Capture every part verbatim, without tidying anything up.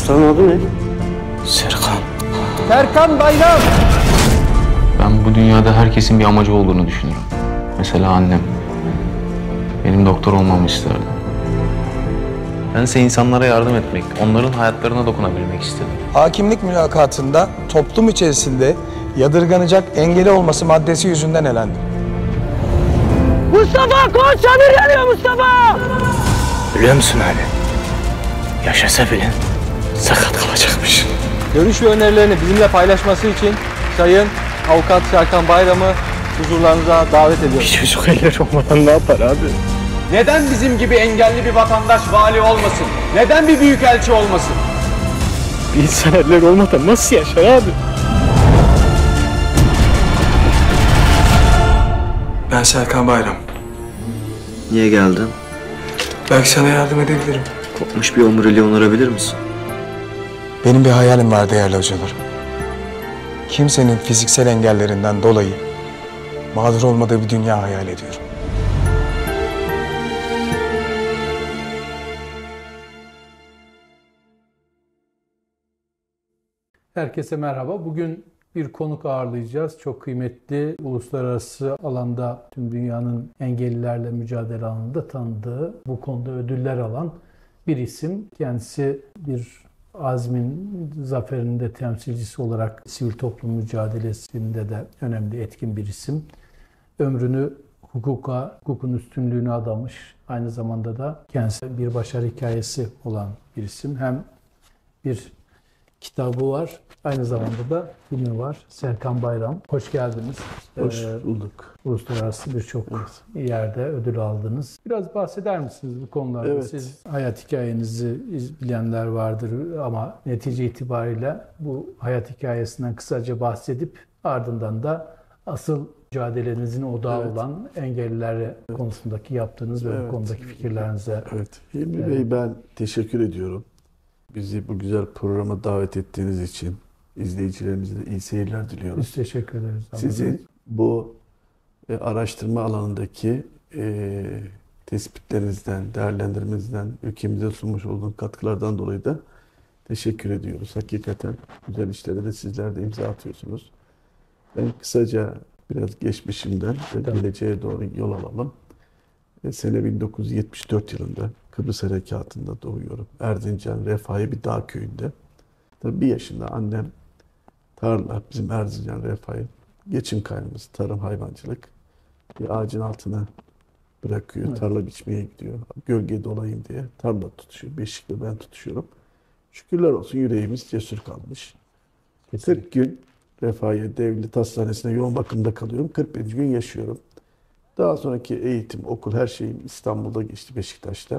Ustanın adı ne? Serkan. Serkan Bayram. Ben bu dünyada herkesin bir amacı olduğunu düşünüyorum. Mesela annem. Benim doktor olmamı isterdi. Ben ise insanlara yardım etmek, onların hayatlarına dokunabilmek istedim. Hakimlik mülakatında toplum içerisinde yadırganacak engeli olması maddesi yüzünden elendi. Mustafa koş, Amir geliyor Mustafa! Biliyor musun abi? Yaşasa bile sakat kalacakmış. Görüş ve önerilerini bizimle paylaşması için Sayın Avukat Serkan Bayram'ı huzurlarınıza davet ediyoruz. Bir çocuk elleri olmadan ne yapar abi? Neden bizim gibi engelli bir vatandaş vali olmasın? Neden bir büyükelçi olmasın? Bir insan elleri olmadan nasıl yaşar abi? Ben Serkan Bayram. Niye geldin? Belki sana yardım edebilirim. Kopmuş bir omuriliği onarabilir misin? Benim bir hayalim var değerli hocalarım. Kimsenin fiziksel engellerinden dolayı mağdur olmadığı bir dünya hayal ediyorum. Herkese merhaba. Bugün bir konuk ağırlayacağız. Çok kıymetli, uluslararası alanda tüm dünyanın engellilerle mücadele alanında tanıdığı, bu konuda ödüller alan bir isim. Kendisi bir azmin zaferinde temsilcisi olarak sivil toplum mücadelesinde de önemli, etkin bir isim. Ömrünü hukuka, hukukun üstünlüğüne adamış. Aynı zamanda da kendisi bir başarı hikayesi olan bir isim. Hem bir kitabı var, aynı zamanda da filmi var. Serkan Bayram. Hoş geldiniz. Hoş bulduk. Ee, uluslararası birçok evet. yerde ödül aldınız. Biraz bahseder misiniz bu konularda? Evet. Siz hayat hikayenizi bilenler vardır ama netice itibariyle bu hayat hikayesinden kısaca bahsedip ardından da asıl mücadelenizin odağı evet. olan engelliler evet. konusundaki yaptığınız ve evet. bu konudaki fikirlerinize. Evet. Hilmi evet. Bey, ben teşekkür ediyorum. Bizi bu güzel programa davet ettiğiniz için izleyicilerimize de iyi seyirler diliyoruz. Biz teşekkür ederiz. Sizin bu e, araştırma alanındaki e, tespitlerinizden, değerlendirmenizden, ülkemize sunmuş olduğunuz katkılardan dolayı da teşekkür ediyoruz. Hakikaten güzel işlere de sizler de imza atıyorsunuz. Ben kısaca biraz geçmişimden ve geleceğe doğru yol alalım. E, sene bin dokuz yüz yetmiş dört yılında Kıbrıs Harekatı'nda doğuyorum. Erzincan, Refahi bir dağ köyünde. Tabii bir yaşında annem tarla, bizim Erzincan, Refahi geçim kaynağımız, tarım, hayvancılık. Bir ağacın altına bırakıyor, evet. tarla biçmeye gidiyor. Gölgede olayım diye tarla tutuşuyor, beşikle ben tutuşuyorum. Şükürler olsun yüreğimiz cesur kalmış. Kesinlikle. kırk gün Refahiye Devlet Hastanesi'ne yoğun bakımda kalıyorum. kırk beş gün yaşıyorum. Daha sonraki eğitim, okul, her şeyim İstanbul'da geçti, Beşiktaş'ta.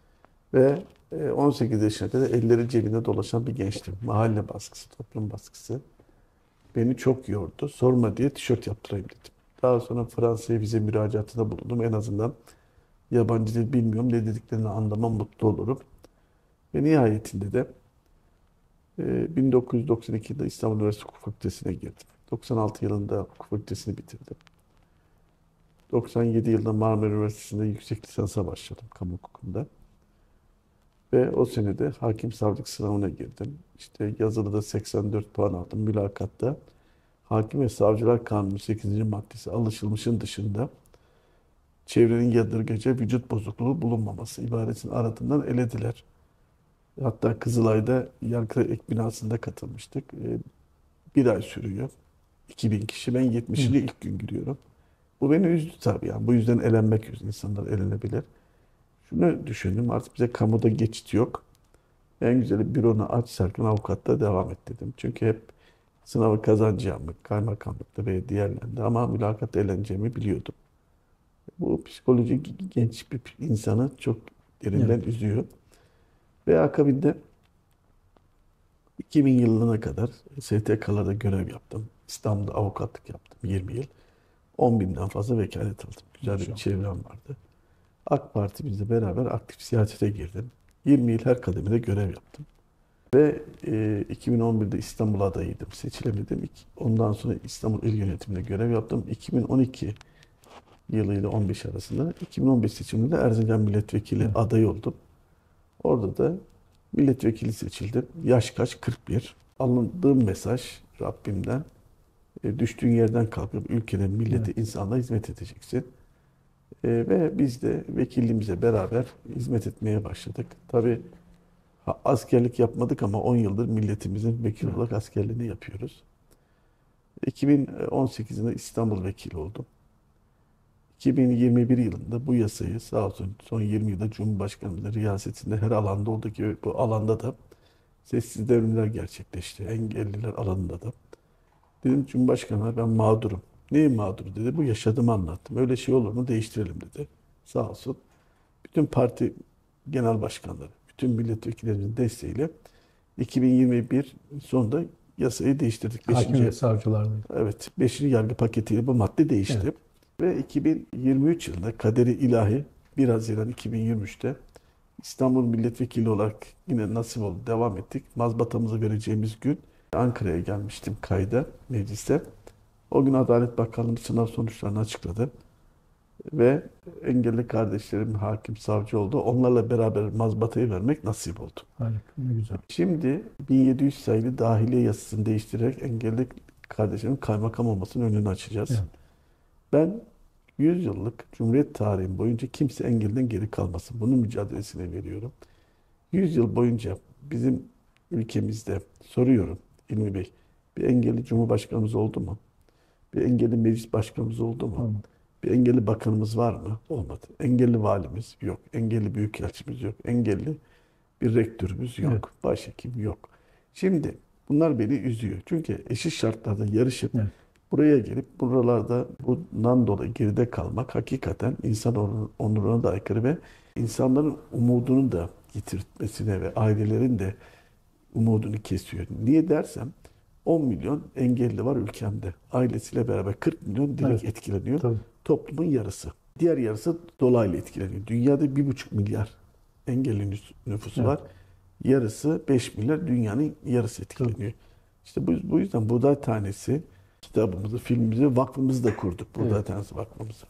Ve on sekiz yaşına kadar elleri cebinde dolaşan bir gençtim. Mahalle baskısı, toplum baskısı beni çok yordu. Sorma diye tişört yaptırayım dedim. Daha sonra Fransa'ya vize müracaatında bulundum. En azından yabancı dil bilmiyorum, ne dediklerini anlamam, mutlu olurum. Ve nihayetinde de bin dokuz yüz doksan ikide İstanbul Üniversitesi Hukuk Fakültesi'ne girdim. doksan altı yılında hukuk fakültesini bitirdim. doksan yedi yılında Marmara Üniversitesi'nde yüksek lisansa başladım kamu hukukunda. Ve o sene de hakim savcılık sınavına girdim. İşte yazılıda seksen dört puan aldım. Mülakatta Hakim ve Savcılar Kanunu sekizinci maddesi alışılmışın dışında çevrenin yadırgaca vücut bozukluğu bulunmaması ibaresini aradığından elediler. Hatta Kızılay'da Yargıtay Ek binasında katılmıştık. Bir ay sürüyor. iki bin kişi. Ben yetmişinci ilk gün giriyorum. Bu beni üzdü tabii. Yani bu yüzden elenmek yüzünden insanlar elenebilir. Şunu düşündüm, artık bize kamuda geçit yok. En güzeli büronu aç, Serkan Avukat'ta devam et dedim. Çünkü hep sınavı kazanacağımı, kaymakamlıkta ve diğerlerinde ama mülakat eğleneceğimi biliyordum. Bu psikoloji genç bir insanı çok derinden evet. üzüyor. Ve akabinde iki bin yılına kadar S T K'larda görev yaptım. İstanbul'da avukatlık yaptım yirmi yıl. on binden fazla vekalet aldım. Güzel bir çevrem vardı. AK Parti bizle beraber aktif siyasete girdim. yirmi yıl her kademede görev yaptım. Ve e, iki bin on birde İstanbul adayıydım. Seçilemedim. Ondan sonra İstanbul İl Yönetimi'nde görev yaptım. iki bin on iki yılıyla on beş arasında iki bin on beş seçiminde Erzincan Milletvekili evet. adayı oldum. Orada da Milletvekili seçildim. Yaş kaç? kırk bir. Alındığım mesaj Rabbimden. E, düştüğün yerden kalkıp ülkene, millete, evet. insanlığa hizmet edeceksin. E, ve biz de vekilliğimize beraber hizmet etmeye başladık. Tabii askerlik yapmadık ama on yıldır milletimizin vekil olarak askerliğini yapıyoruz. iki bin on sekizinde İstanbul vekili oldum. iki bin yirmi bir yılında bu yasayı sağ olsun son yirmi yılda Cumhurbaşkanımızın riyasetinde her alanda olduğu gibi bu alanda da sessiz devrimler gerçekleşti. Engelliler alanında da. Dedim Cumhurbaşkanı'na ben mağdurum. Neyi mağdur dedi. Bu yaşadığımı anlattım. Öyle şey olur mu değiştirelim dedi. Sağ olsun. Bütün parti genel başkanları, bütün milletvekillerimizin desteğiyle iki bin yirmi bir sonunda yasayı değiştirdik. Hakim ve savcılarla. Evet. Beşinci yargı paketiyle bu madde değişti. Evet. Ve iki bin yirmi üç yılında kaderi ilahi bir Haziran iki bin yirmi üçte İstanbul Milletvekili olarak yine nasip oldu. Devam ettik. Mazbatamızı vereceğimiz gün Ankara'ya gelmiştim kayda, mecliste. O gün Adalet Bakanlığı sınav sonuçlarını açıkladı. Ve engelli kardeşlerim hakim, savcı oldu. Onlarla beraber mazbatayı vermek nasip oldu. Harika, ne güzel. Şimdi bin yedi yüz sayılı dahiliye yasasını değiştirerek engelli kardeşlerin kaymakam olmasının önünü açacağız. Evet. Ben yüz yıllık Cumhuriyet tarihim boyunca kimse engelden geri kalmasın. Bunun mücadelesine veriyorum. yüz yıl boyunca bizim ülkemizde soruyorum İlmi Bey, bir engelli Cumhurbaşkanımız oldu mu? Bir engelli meclis başkanımız oldu mu? Olmadı. Bir engelli bakanımız var mı? Olmadı. Engelli valimiz yok. Engelli büyükelçimiz yok. Engelli bir rektörümüz yok. Evet. Başhekim yok. Şimdi bunlar beni üzüyor. Çünkü eşit şartlarda yarışıp evet. buraya gelip buralarda bundan dolayı geride kalmak hakikaten insan onuruna da aykırı ve insanların umudunu da yitirtmesine ve ailelerin de umudunu kesiyor. Niye dersem on milyon engelli var ülkemde. Ailesiyle beraber kırk milyon direkt evet. etkileniyor. Tabii. Toplumun yarısı. Diğer yarısı dolaylı etkileniyor. Dünyada bir buçuk milyar engelli nüfusu evet. var. Yarısı beş milyar, dünyanın yarısı etkileniyor. Tabii. İşte bu, bu yüzden Buğday Tanesi kitabımızı, filmimizi, vakfımızı da kurduk. Buğday evet. Tanesi vakfımızı.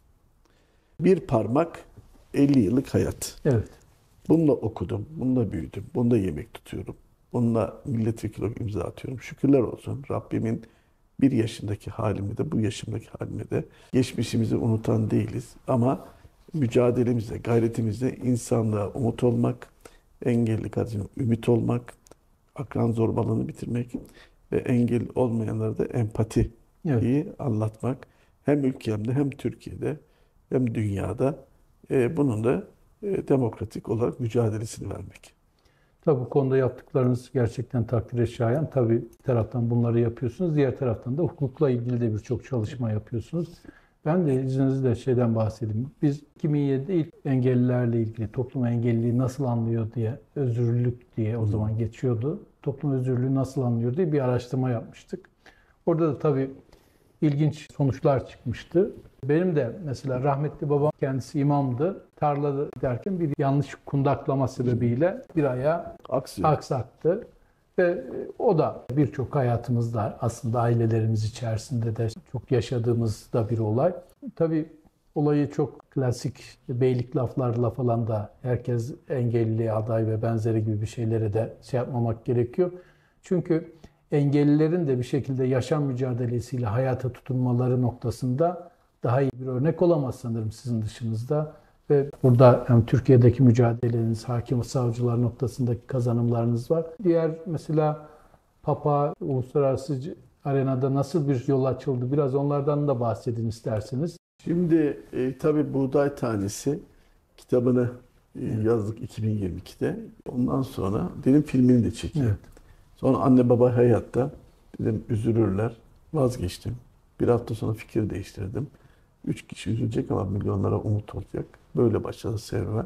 Bir parmak elli yıllık hayat. Evet. Bununla okudum, bununla büyüdüm, bununla yemek tutuyorum. Bununla milletvekili olarak imza atıyorum. Şükürler olsun Rabbimin bir yaşındaki halimi de bu yaşımdaki halimi de geçmişimizi unutan değiliz. Ama mücadelemizde, gayretimizde insanlığa umut olmak, engelli kardeşine ümit olmak, akran zorbalığını bitirmek ve engel olmayanlara da empati evet. iyi anlatmak. Hem ülkemde hem Türkiye'de hem dünyada e, bunun da e, demokratik olarak mücadelesini vermek. Tabii bu konuda yaptıklarınız gerçekten takdire şayan. Tabii bir taraftan bunları yapıyorsunuz, diğer taraftan da hukukla ilgili de birçok çalışma yapıyorsunuz. Ben de izninizle şeyden bahsedeyim. Biz iki bin yedide ilk engellilerle ilgili toplum engelliliği nasıl anlıyor diye, özürlülük diye o zaman geçiyordu. Toplum özürlülüğü nasıl anlıyor diye bir araştırma yapmıştık. Orada da tabii ilginç sonuçlar çıkmıştı. Benim de mesela rahmetli babam kendisi imamdı. Tarlada giderken bir yanlış kundaklama sebebiyle bir ayağı Aksiyon. aksattı. Ve o da birçok hayatımızda aslında ailelerimiz içerisinde de çok yaşadığımız da bir olay. Tabii olayı çok klasik beylik laflarla falan da herkes engelli, aday ve benzeri gibi bir şeylere de şey yapmamak gerekiyor. Çünkü engellilerin de bir şekilde yaşam mücadelesiyle hayata tutunmaları noktasında daha iyi bir örnek olamaz sanırım sizin dışınızda. Ve burada hem Türkiye'deki mücadeleniz, hakim ve savcılar noktasındaki kazanımlarınız var. Diğer mesela Papa uluslararası arenada nasıl bir yol açıldı? Biraz onlardan da bahsedin isterseniz. Şimdi e, tabii Buğday Tanesi kitabını e, yazdık iki bin yirmi ikide. Ondan sonra dedim filmini de çekeyim. Evet. Sonra anne baba hayatta dedim üzülürler. Vazgeçtim. Bir hafta sonra fikir değiştirdim. Üç kişi üzülecek ama milyonlara umut olacak. Böyle başladı serüven.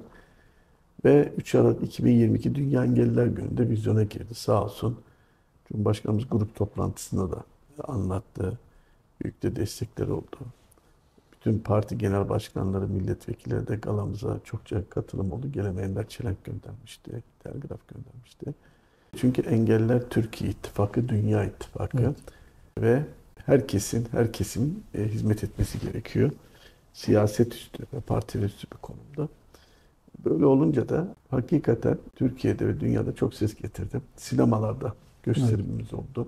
Ve üç Aralık iki bin yirmi iki Dünya Engelliler Günü'nde vizyona girdi. Sağ olsun. Cumhurbaşkanımız grup toplantısında da anlattı. Büyük de destekleri oldu. Bütün parti genel başkanları, milletvekilleri de galamıza çokça katılım oldu. Gelemeyenler çelenk göndermişti, telgraf göndermişti. Çünkü engelliler Türkiye İttifakı, Dünya İttifakı evet. ve herkesin, her kesimin e, hizmet etmesi gerekiyor. Siyaset üstü ve partiler üstü bir konumda. Böyle olunca da hakikaten Türkiye'de ve dünyada çok ses getirdim. Sinemalarda gösterimimiz evet. oldu.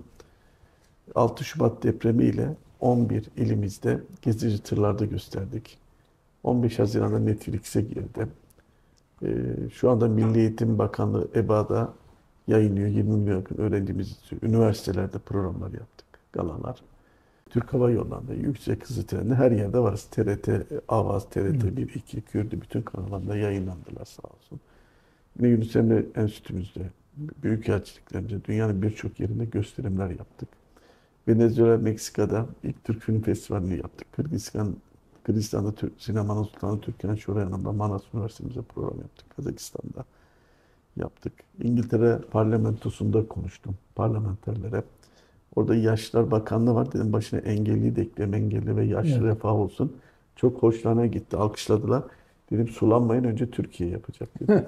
altı Şubat depremiyle on bir ilimizde gezici tırlarda gösterdik. on beş Haziran'da Netflix'e girdi. Ee, şu anda Milli Eğitim Bakanlığı E B A'da yayınlıyor. yirmi milyon öğrencimiz istiyor. Üniversitelerde programlar yaptık. Galalar. Türk Hava Yolları'nda, yüksek hızlı trende her yerde varız. T R T, Avaz, T R T bir, iki, Kürdü bütün kanallarda yayınlandılar sağ olsun. Yine Yunus Emre Enstitümüzde, büyükelçiliklerimizde dünyanın birçok yerinde gösterimler yaptık. Venezuela, Meksika'da ilk Türk Film Festivali'ni yaptık. Kırgızistan, Kırgızistan'da Türk, Sinemanın Sultanı Türkan Şoray Manas Üniversitemizde program yaptık. Kazakistan'da yaptık. İngiltere parlamentosunda konuştum parlamenterlere. Orada Yaşlılar Bakanlığı var. Dedim başına engelli de ekleyeyim, engelli ve yaşlı evet. refah olsun. Çok hoşlarına gitti, alkışladılar. Dedim sulanmayın önce Türkiye yapacak dedim.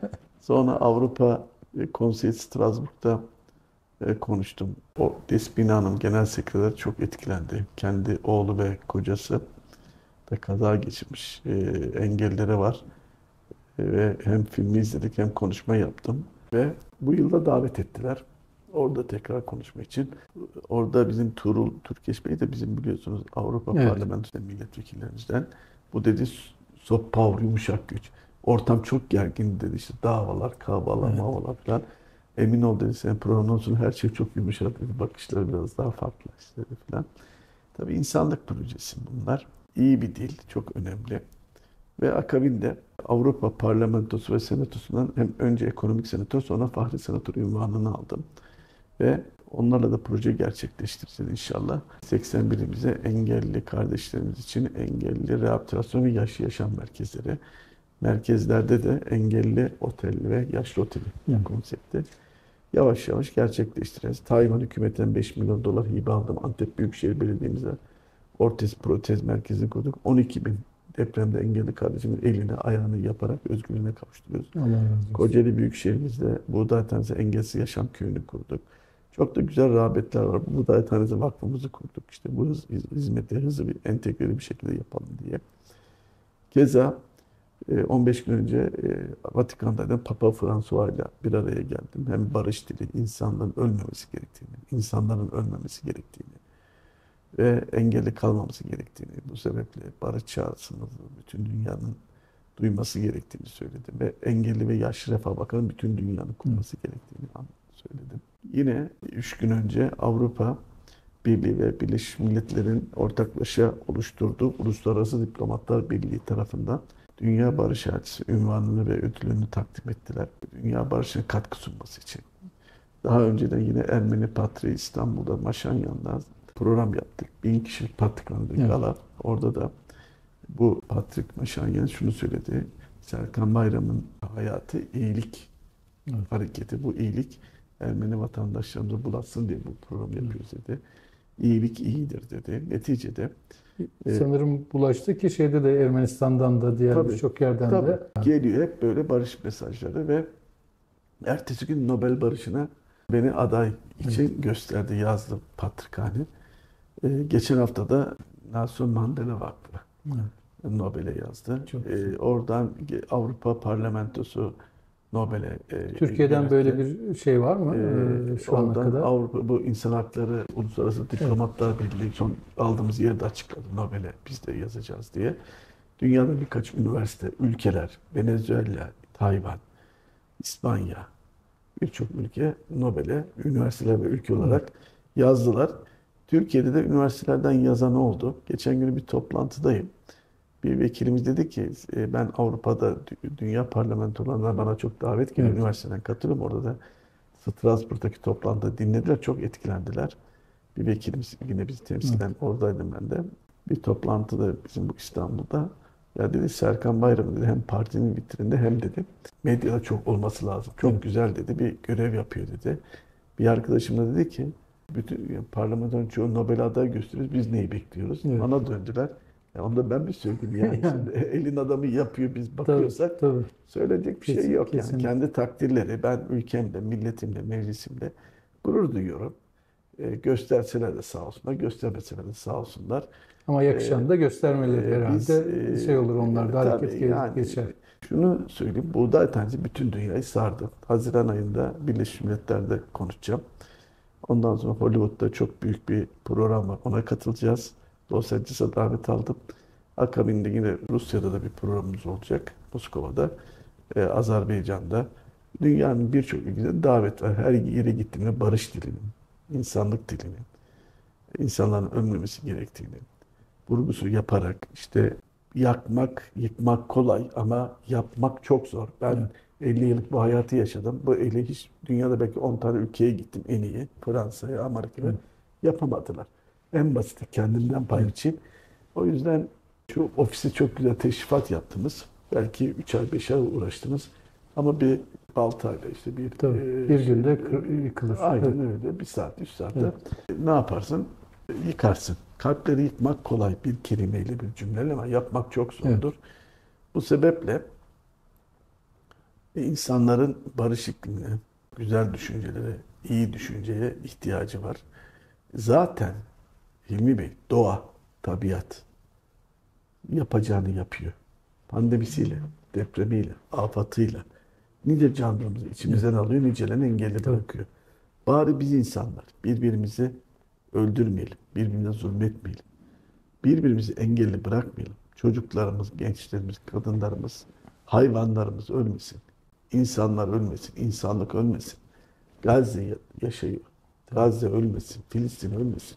Sonra Avrupa Konseyi Strasbourg'da konuştum. O Despina Hanım genel sekreter çok etkilendi. Kendi oğlu ve kocası da kaza geçirmiş. E, engelleri var. E, ve hem filmi izledik hem konuşma yaptım. Ve bu yılda davet ettiler. Orada tekrar konuşma için. Orada bizim Tuğrul Türkeş Bey de bizim biliyorsunuz Avrupa evet. Parlamentosu milletvekillerimizden. Bu dedi soft power, yumuşak güç. Ortam çok gergin dedi işte davalar, kavgalar, evet. mavalar falan. Emin ol dedi senin programın olsun her şey çok yumuşak dedi. Bakışları biraz daha farklı işte falan. Tabii insanlık projesi bunlar. İyi bir dil, çok önemli. Ve akabinde Avrupa Parlamentosu ve Senatosu'ndan hem önce ekonomik senatör sonra Fahri Senatör unvanını aldım. Ve onlarla da proje gerçekleştireceğiz inşallah. seksen birimize engelli kardeşlerimiz için engelli rehabilitasyon ve yaşlı yaşam merkezleri. Merkezlerde de engelli otel ve yaşlı oteli yani. Konsepti. Yavaş yavaş gerçekleştireceğiz. Tayvan hükümetinden beş milyon dolar hibe aldım. Antep Büyükşehir Belediye'mize ortez protez merkezini kurduk. on iki bin depremde engelli kardeşimin elini ayağını yaparak özgürlüğüne kavuşturuyoruz. Kocaeli Büyükşehir'imizde Buğday Tanesi Engelsiz Yaşam Köyü'nü kurduk. Çok da güzel rağbetler var. Buğday Tanesi Vakfımızı kurduk. İşte bu hız, hizmeti hızlı bir entegreli bir şekilde yapalım diye. Keza on beş gün önce Vatikan'da Papa Fransuva ile bir araya geldim. Hem barış dili, insanların ölmemesi gerektiğini, insanların ölmemesi gerektiğini ve engelli kalmaması gerektiğini, bu sebeple barış çağrısını bütün dünyanın duyması gerektiğini söyledim. Ve engelli ve yaşlı refah bakanı bütün dünyanın kurması gerektiğini söyledim. Yine üç gün önce Avrupa Birliği ve Birleşmiş Milletler'in ortaklaşa oluşturduğu Uluslararası Diplomatlar Birliği tarafından Dünya Barış Elçisi unvanını ve ödülünü takdim ettiler. Dünya barışına katkı sunması için. Daha önceden yine Ermeni Patriği İstanbul'da Maşanyan'da program yaptık. Bin kişilik Patrikhan'da evet. gala. Orada da bu Patrik Maşanyan şunu söyledi. Serkan Bayram'ın hayatı iyilik evet. hareketi. Bu iyilik Ermeni vatandaşlarımıza bulaşsın diye bu program yapıyoruz dedi. İyilik iyidir dedi. Neticede sanırım e, bulaştı ki şeyde de Ermenistan'dan da diğer birçok yerden tabii, de geliyor hep böyle barış mesajları ve ertesi gün Nobel Barışı'na beni aday için evet. gösterdi, yazdı Patrikhane. Ee, geçen hafta da Nelson Mandela Vakfı evet. Nobel'e yazdı. Ee, oradan Avrupa Parlamentosu Nobel'e. E, Türkiye'den yönetti. Böyle bir şey var mı e, şu ana kadar? Avrupa bu İnsan Hakları Uluslararası Diplomatlar evet. Birliği son aldığımız yerde açıkladı Nobel'e biz de yazacağız diye. Dünyada birkaç üniversite, ülkeler, Venezuela, Tayvan, İspanya, birçok ülke Nobel'e üniversiteler ve ülke olarak evet. yazdılar. Türkiye'de de üniversitelerden yazan oldu. Geçen gün bir toplantıdayım. Bir vekilimiz dedi ki ben Avrupa'da dünya parlamentolarına bana çok davet geliyor. Evet. Üniversiteden katılıyorum. Orada da Strasbourg'daki toplantıda dinlediler. Çok etkilendiler. Bir vekilimiz yine bizi temsilen evet. oradaydım ben de. Bir toplantıda bizim bu İstanbul'da ya dedi Serkan Bayram dedi hem partinin vitrinde hem dedi medyada çok olması lazım. Çok evet. güzel dedi. Bir görev yapıyor dedi. Bir arkadaşım da dedi ki bütün yani parlamentonun çoğu Nobel aday gösteriyoruz. Biz neyi bekliyoruz? Evet. Bana döndüler. Ya onu da ben mi söyledim yani? yani. Elin adamı yapıyor biz bakıyorsak tabii, tabii. söyleyecek bir kesin, şey yok. Kesinlikle. Yani kendi takdirleri ben ülkemle, milletimle, meclisimle gurur duyuyorum. Ee, gösterseler de sağ olsunlar, göstermeseler de sağ olsunlar. Ama yakışan da göstermeleri Ee, herhalde biz, e, şey olur, onlar da tabii hareket gelir, yani, geçer. Şunu söyleyeyim, buğday tanesi bütün dünyayı sardı. Haziran ayında Birleşmiş Milletler'de konuşacağım. Ondan sonra Hollywood'da çok büyük bir program var. Ona katılacağız. Los Angeles'a davet aldım. Akabinde yine Rusya'da da bir programımız olacak. Moskova'da, e, Azerbaycan'da. Dünyanın birçok ülkesinde davet var. Her yere gittiğimde barış dilinin, insanlık dilinin, insanların ölmemesi gerektiğini vurgusu yaparak, işte yakmak, yıkmak kolay ama yapmak çok zor. Ben Evet. elli yıllık bu hayatı yaşadım. Bu eli hiç dünyada belki on tane ülkeye gittim en iyi. Fransa'ya, Amerika'ya. Evet. Yapamadılar. En basiti kendimden pay Evet. biçeyim. O yüzden şu ofise çok güzel teşrifat yaptınız. Belki üç ay, beş ay uğraştınız. Ama bir baltayla işte bir... Tabii, e, bir günde kır- yıkılır. Aynen Evet. öyle. Bir saat, üç saatte. Evet. Ne yaparsın? Yıkarsın. Kalpleri yıkmak kolay bir kelimeyle, bir cümleyle ama yapmak çok zordur. Bu sebeple insanların barış iklimine, güzel düşüncelere, iyi düşünceye ihtiyacı var. Zaten Hilmi Bey, doğa, tabiat yapacağını yapıyor. Pandemisiyle, depremiyle, afatıyla nice canlarımızı içimizden alıyor, nicelerini engelli bırakıyor. Bari biz insanlar birbirimizi öldürmeyelim, birbirimize zulmetmeyelim, birbirimizi engelli bırakmayalım. Çocuklarımız, gençlerimiz, kadınlarımız, hayvanlarımız ölmesin, insanlar ölmesin, insanlık ölmesin. Gazze yaşıyor, Gazze ölmesin, Filistin ölmesin.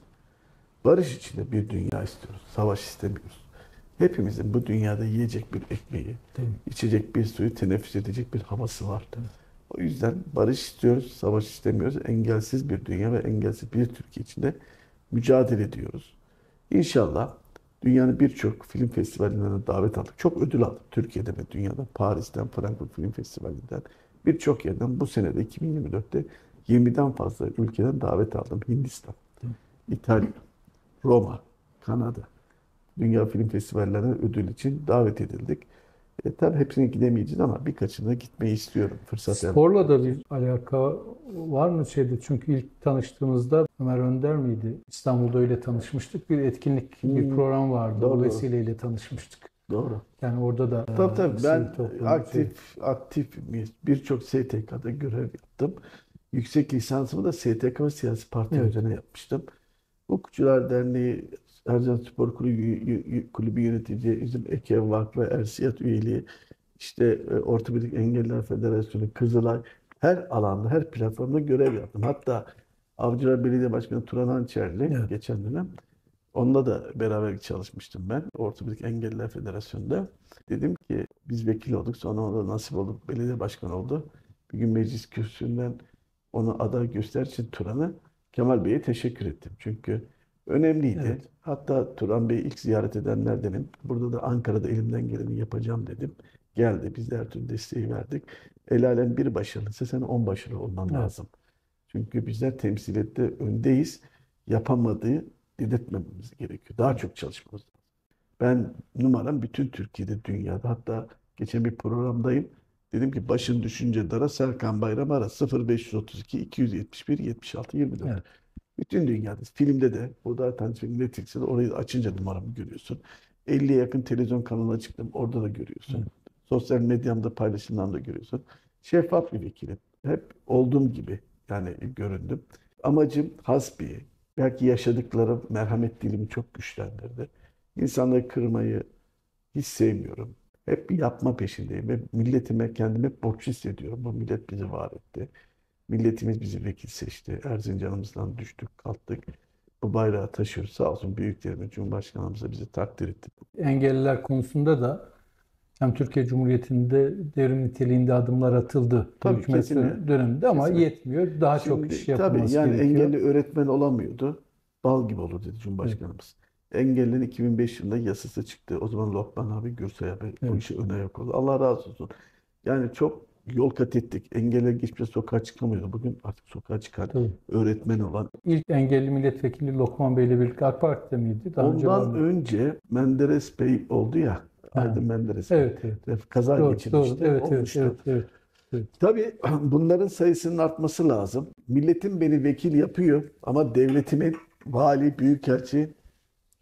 Barış içinde bir dünya istiyoruz, savaş istemiyoruz. Hepimizin bu dünyada yiyecek bir ekmeği, içecek bir suyu, teneffüs edecek bir havası var. O yüzden barış istiyoruz, savaş istemiyoruz. Engelsiz bir dünya ve engelsiz bir Türkiye içinde mücadele ediyoruz. İnşallah dünyanın birçok film festivallerine davet aldık. Çok ödül aldık Türkiye'de ve dünyada. Paris'ten, Frankfurt Film Festivali'nden, birçok yerden bu senede iki bin yirmi dörtte yirmiden fazla ülkeden davet aldım. Hindistan, İtalya, Roma, Kanada. Dünya Film Festivallerine ödül için davet edildik. E, tabii hepsine gidemeyeceğiz ama birkaçına gitmeyi istiyorum. Fırsat Sporla da bir alaka var mı şeyde? Çünkü ilk tanıştığımızda Ömer Önder miydi? İstanbul'da öyle tanışmıştık. Bir etkinlik, bir Hmm, program vardı. doğru. O vesileyle tanışmıştık. Doğru. Yani orada da Tabii tabii sivil ben toplum aktif aktif birçok S T K'da görev yaptım. Yüksek lisansımı da S T K ve siyasi parti Evet. üzerine yapmıştım. Hukukçular Derneği, Ercan Spor Kulübü, Kulübü yönetici, bizim Ekev Vakfı, Ersiyat üyeliği, işte e, Ortopedik Engelliler Federasyonu, Kızılay, her alanda, her platformda görev yaptım. Hatta Avcılar Belediye Başkanı Turan Hançerli Evet. geçen dönem, onunla da beraber çalışmıştım ben Ortopedik Engelliler Federasyonu'nda. Dedim ki biz vekil olduk, sonra ona nasip olduk, belediye başkanı oldu. Bir gün meclis kürsüsünden onu aday gösterdiği için Turan'ı, Kemal Bey'e teşekkür ettim. Çünkü önemliydi. Evet. Hatta Turan Bey'i ilk ziyaret edenlerdenim. Burada da Ankara'da elimden geleni yapacağım dedim. Geldi. Biz de her türlü desteği verdik. El alem bir başarılıysa sen on başarılı olman Evet. lazım. Çünkü bizler temsiliyette öndeyiz. Yapamadığı dedirtmememiz gerekiyor. Daha çok çalışmamız lazım. Ben numaram bütün Türkiye'de, dünyada. Hatta geçen bir programdayım. Dedim ki başın düşünce dara Serkan Bayram ara sıfır beş otuz iki iki yüz yetmiş bir yetmiş altı yirmi dört. Evet. Bütün dünyada. Filmde de, burada Tanrı filminde Netflix'te de orayı açınca numaramı görüyorsun. elliye yakın televizyon kanalına çıktım. Orada da görüyorsun. Evet. Sosyal medyamda paylaşımlarımda görüyorsun. Şeffaf bir vekilim. Hep olduğum gibi yani göründüm. Amacım hasbi. Belki yaşadıklarım merhamet dilimi çok güçlendirdi. İnsanları kırmayı hiç sevmiyorum. Hep bir yapma peşindeyim ve milletime kendimi hep borçlu hissediyorum. Bu millet bizi var etti. Milletimiz bizi vekil seçti. Erzincan'ımızdan düştük, kalktık. Bu bayrağı taşıyoruz. Sağ olsun büyüklerimiz, Cumhurbaşkanımız da bizi takdir etti. Engelliler konusunda da hem Türkiye Cumhuriyeti'nde devrim niteliğinde adımlar atıldı. Tabii, Hükümet kesinlikle. döneminde ama Kesinlikle. yetmiyor. Daha çok Şimdi, iş tabii yapılması yani gerekiyor. engelli öğretmen olamıyordu. Bal gibi olur dedi Cumhurbaşkanımız. Engellilerin iki bin beş yılında yasası çıktı. O zaman Lokman abi, Gürsay abi bu Evet. işe ön ayak oldu. Allah razı olsun. Yani çok yol kat ettik. Engelliler geçmişte sokağa çıkamıyordu. Bugün artık sokağa çıkan Tabii. öğretmen olan. İlk engelli milletvekili Lokman Bey'le birlikte AK Parti'de miydi? Daha önce var Ondan mı? önce Menderes Bey oldu ya. Aydın Menderes Bey. Evet, evet. Kaza Doğru, geçirmişti. doğru. Evet, evet, olmuştu. evet, evet. Tabii bunların sayısının artması lazım. Milletim beni vekil yapıyor ama devletimin vali, büyükelçi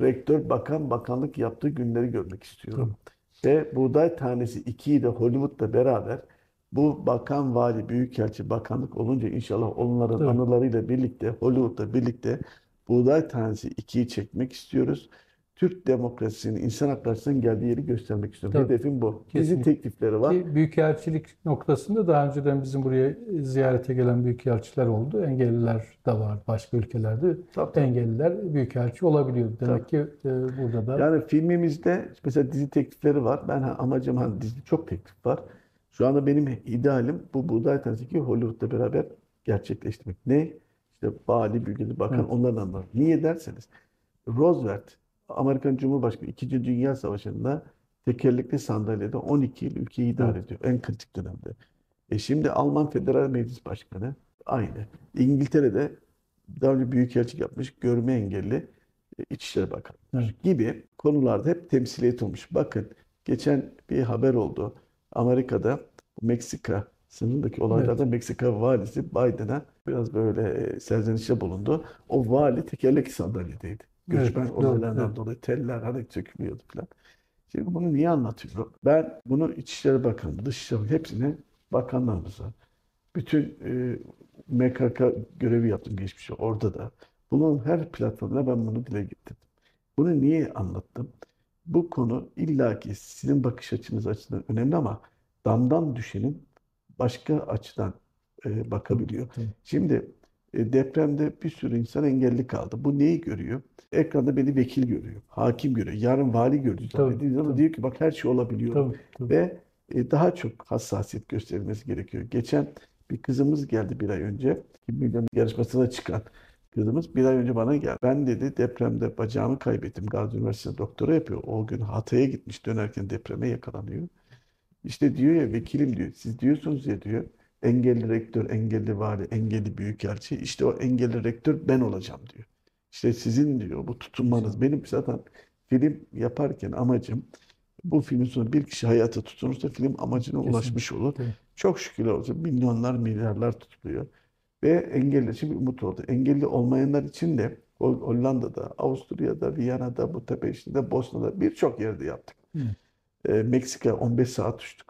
rektör, bakan, bakanlık yaptığı günleri görmek istiyorum. Ve buğday tanesi ikiyi de Hollywood'la beraber bu bakan, vali, büyükelçi, bakanlık olunca inşallah onların Tabii. anılarıyla birlikte, Hollywood'la birlikte buğday tanesi ikiyi çekmek istiyoruz. Türk demokrasisinin, insan haklarının geldiği yeri göstermek istiyorum. Tabii. Hedefim bu. Dizi Kesinlikle. teklifleri var. Ki büyükelçilik noktasında daha önceden bizim buraya ziyarete gelen büyükelçiler oldu. Engelliler de var başka ülkelerde. Tabii, tabii. Engelliler büyükelçi olabiliyor. Demek ki e, burada da Yani filmimizde mesela dizi teklifleri var. Ben ha- amacım hani dizi çok teklif var. Şu anda benim idealim bu buğday tanesi Hollywood'la beraber gerçekleştirmek. Ne? İşte vali, büyükelçi, bakan Evet. onlardan var. Niye derseniz Roosevelt Amerikan Cumhurbaşkanı İkinci Dünya Savaşı'nda tekerlekli sandalyede on iki yıl ülkeyi idare ediyor. En kritik dönemde. E şimdi Alman Federal Meclis Başkanı aynı. İngiltere'de daha önce büyükelçilik yapmış, görme engelli e, İçişleri Bakanı Evet. gibi konularda hep temsiliyet olmuş. Bakın geçen bir haber oldu. Amerika'da Meksika sınırındaki olaylarda Meksika valisi Biden'a biraz böyle e, serzenişte bulundu. O vali tekerlekli sandalyedeydi. Göçmen Evet, olaylardan evet. dolayı teller hani sökülüyordu falan. Şimdi bunu niye anlatıyorum? Ben bunu İçişleri Bakanı, Dışişleri hepsine bakanlarımıza, bütün e, M K K görevi yaptım geçmişte orada da. Bunun her platformda ben bunu dile getirdim. Bunu niye anlattım? Bu konu illaki sizin bakış açınız açısından önemli ama damdan düşenin başka açıdan e, bakabiliyor. Evet. Şimdi e, depremde bir sürü insan engelli kaldı. Bu neyi görüyor? Ekranda beni vekil görüyor, hakim görüyor. Yarın vali gördüğü zaman Tabii, dediği zaman tabii. diyor ki bak her şey olabiliyor. tabii, tabii. Ve e, daha çok hassasiyet gösterilmesi gerekiyor. Geçen bir kızımız geldi bir ay önce. Kim milyon yarışmasına çıkan kızımız bir ay önce bana geldi. Ben dedi depremde bacağımı kaybettim. Gazi Üniversitesi'nde doktora yapıyor. O gün Hatay'a gitmiş, dönerken depreme yakalanıyor. İşte diyor ya vekilim diyor. Siz diyorsunuz ya diyor. Engelli rektör, engelli vali, engelli büyükelçi. İşte o engelli rektör ben olacağım diyor. İşte sizin diyor bu tutunmanız. Benim zaten film yaparken amacım bu filmin sonunda bir kişi hayata tutunursa film amacına Kesinlikle. ulaşmış olur. Evet. Çok şükür olsun milyonlar milyarlar tutuluyor. Ve engelli için bir umut oldu. Engelli olmayanlar için de Hol- Hollanda'da, Avusturya'da, Viyana'da, Budapeşte'de, Bosna'da birçok yerde yaptık. Hı. E, Meksika on beş saat uçtuk.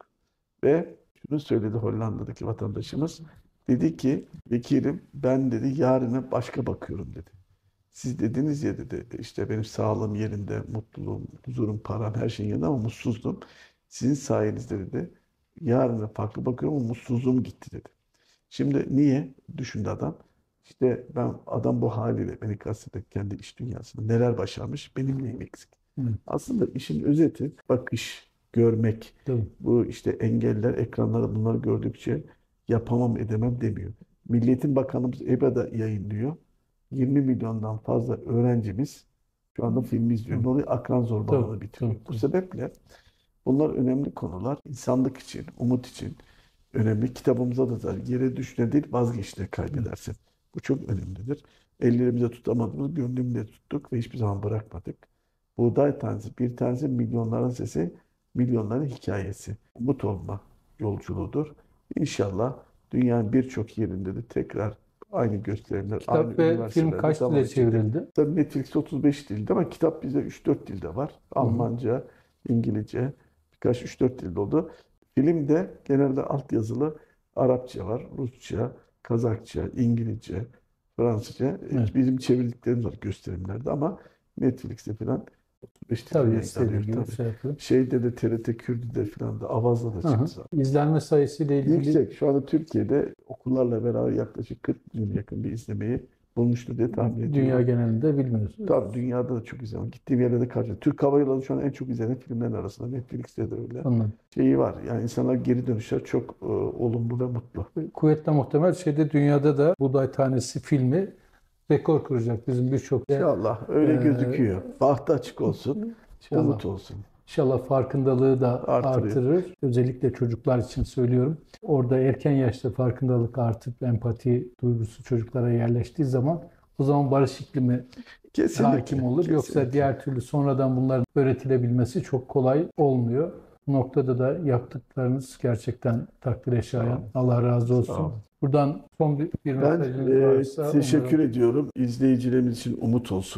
Ve şunu söyledi Hollanda'daki vatandaşımız. Dedi ki vekilim ben dedi yarına başka bakıyorum dedi. Siz dediniz ya dedi işte benim sağlığım yerinde, mutluluğum, huzurum, param her şeyin yanında ama mutsuzdum. Sizin sayenizde dedi yarına farklı bakıyorum ama mutsuzluğum gitti dedi. Şimdi niye? Düşündü adam. İşte ben adam bu haliyle beni kastederek kendi iş dünyasında neler başarmış benim neyim eksik. Hı. Aslında işin özeti bakış, görmek. Tabii. Bu işte engeller ekranlarda bunları gördükçe yapamam edemem demiyor. Milliyetin Bakanımız E B A'da yayınlıyor. yirmi milyondan fazla öğrencimiz şu anda film izliyor. Ne oluyor? Akran zorbalığını Tabii, bitiriyor. tabii, Bu tabii. sebeple bunlar önemli konular. İnsanlık için, umut için önemli. Kitabımıza da zaten yere düşne değil vazgeçte kaybedersin. Bu çok önemlidir. Ellerimize tutamadığımız gönlümle tuttuk ve hiçbir zaman bırakmadık. Buğday tanesi, bir tanesi milyonların sesi, milyonların hikayesi. Umut olma yolculuğudur. İnşallah dünyanın birçok yerinde de tekrar aynı gösterimler, Kitap aynı ve film üniversitelerde kaç zaman dile içinde. çevrildi? Tabii Netflix'te otuz beş dilde ama kitap bizde üç dört dilde var. Almanca, İngilizce, birkaç üç dört dilde oldu. Film de genelde altyazılı Arapça var, Rusça, Kazakça, İngilizce, Fransızca. Evet. Bizim çevirdiklerimiz var gösterimlerde ama Netflix'te falan otuz beş dilde Tabii yayınlanıyor istediğim gibi tabii. şey yapıyor. Şeyde de T R T Kürdü'de falan da Avaz'da da Hı hı. çıktı zaten. İzlenme sayısıyla ilgili Yüksek. Şu anda Türkiye'de okullarla beraber yaklaşık kırk milyon yakın bir izlemeyi bulmuştur diye tahmin ediyorum. dünya genelinde bilmiyoruz. Tabii dünyada da çok izlenen. Gittiğim yerde de karşı. Türk Hava Yolları şu an en çok izlenen filmlerin arasında. Netflix'te de öyle. Anladım. Şeyi var. Yani insanlar geri dönüşler çok e, olumlu ve mutlu. Kuvvetle muhtemel şeyde dünyada da Buğday Tanesi filmi rekor kıracak bizim birçok. İnşallah öyle Ee, gözüküyor. Bahtı açık olsun. İnşallah. Umut olsun. İnşallah farkındalığı da Artırıyor. artırır. Özellikle çocuklar için söylüyorum. Orada erken yaşta farkındalık artıp empati duygusu çocuklara yerleştiği zaman o zaman barış iklimi Kesinlikle. hakim olur. Yoksa Kesinlikle. diğer türlü sonradan bunların öğretilebilmesi çok kolay olmuyor. Bu noktada da yaptıklarınız gerçekten takdire şayan. Allah razı olsun. Sağ olun. Buradan son bir, bir Ben mesajınız e, varsa teşekkür umarım- ediyorum. İzleyicilerimiz için umut olsun.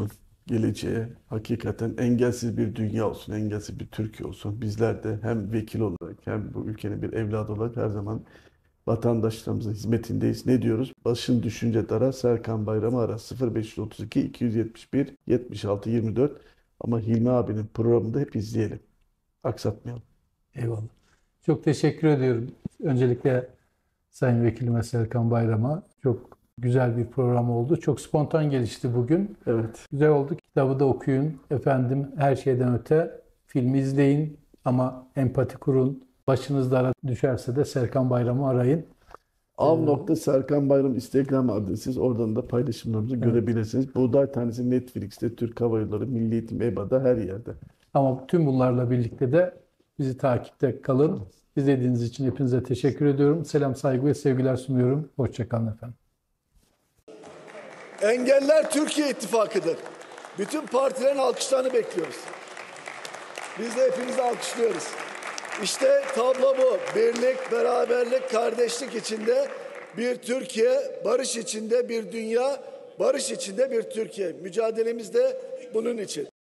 geleceğe hakikaten engelsiz bir dünya olsun, engelsiz bir Türkiye olsun. Bizler de hem vekil olarak hem bu ülkenin bir evladı olarak her zaman vatandaşlarımızın hizmetindeyiz. Ne diyoruz? Başın düşünce dara, Serkan Bayram'ı ara. sıfır beş otuz iki iki yüz yetmiş bir yetmiş altı yirmi dört. Ama Hilmi abinin programını da hep izleyelim. Aksatmayalım. Eyvallah. Çok teşekkür ediyorum. Öncelikle Sayın Vekilime Serkan Bayram'a çok güzel bir program oldu. Çok spontan gelişti bugün. Evet. Güzel oldu. Kitabı da okuyun. Efendim her şeyden öte filmi izleyin ama empati kurun. Başınız dara düşerse de Serkan Bayram'ı arayın. Av nokta Serkan Bayram Instagram adresiz. Oradan da paylaşımlarımızı evet. görebilirsiniz. Buğday Tanesi Netflix'te, Türk Hava Yolları, Milli Eğitim, E B A'da her yerde. Ama tüm bunlarla birlikte de bizi takipte kalın. İzlediğiniz için hepinize teşekkür ediyorum. Selam, saygı ve sevgiler sunuyorum. Hoşçakalın efendim. Engeller Türkiye İttifakı'dır. Bütün partilerin alkışlarını bekliyoruz. Biz de hepinizi alkışlıyoruz. İşte tablo bu. Birlik, beraberlik, kardeşlik içinde bir Türkiye, barış içinde bir dünya, barış içinde bir Türkiye. Mücadelemiz de bunun için.